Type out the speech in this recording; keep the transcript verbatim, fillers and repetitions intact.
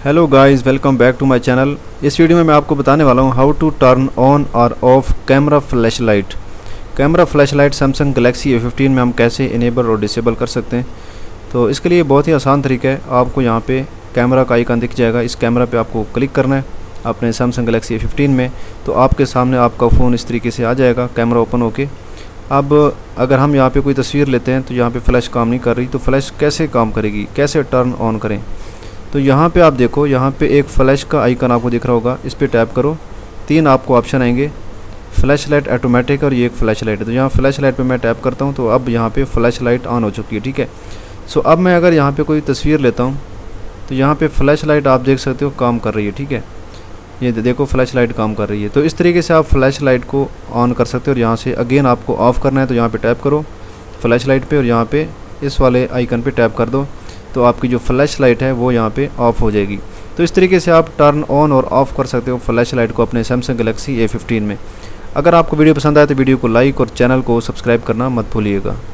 Hello guys, welcome back to my channel. इस video में मैं आपको बताने वाला हूँ हाउ टू टर्न ऑन और off camera flash light. Camera flash light Samsung Galaxy A fifteen में हम कैसे इनेबल और डिसेबल कर सकते हैं। तो इसके लिए बहुत ही आसान तरीका है। आपको यहाँ पे कैमरा का आइकन दिख जाएगा, इस कैमरा पे आपको क्लिक करना है अपने सैमसंग गैलेक्सी ए फिफ्टीन में। तो आपके सामने आपका फ़ोन इस तरीके से आ जाएगा, कैमरा ओपन होके। अब अगर हम यहाँ पे कोई तस्वीर लेते हैं तो यहाँ पे फ़्लैश काम नहीं कर रही, तो फ्लैश कैसे काम करेगी, कैसे टर्न ऑन करें। तो यहाँ पे आप देखो, यहाँ पे एक फ़्लैश का आइकन आपको दिख रहा होगा, इस पर टैप करो। तीन आपको ऑप्शन आएंगे, फ्लैश लाइट ऑटोमेटिक और ये एक फ़्लैश लाइट है। तो यहाँ फ्लैश लाइट पे मैं टैप करता हूँ तो अब यहाँ पे फ़्लैश लाइट ऑन हो चुकी है, ठीक है। सो अब मैं अगर यहाँ पे कोई तस्वीर लेता हूँ तो यहाँ पे फ़्लैश लाइट आप देख सकते हो काम कर रही है, ठीक है। ये देखो फ़्लैश लाइट काम कर रही है। तो इस तरीके से आप फ़्लैश लाइट को ऑन कर सकते हो। और यहाँ से अगेन आपको ऑफ़ करना है तो यहाँ पे टैप करो फ़्लैश लाइट पे और यहाँ पे इस वाले आइकन पे टैप कर दो, तो आपकी जो फ़्लैश लाइट है वो यहाँ पे ऑफ़ हो जाएगी। तो इस तरीके से आप टर्न ऑन और ऑफ़ कर सकते हो फ़्लैश लाइट को अपने सैमसंग गैलेक्सी ए फिफ्टीन में। अगर आपको वीडियो पसंद आए तो वीडियो को लाइक और चैनल को सब्सक्राइब करना मत भूलिएगा।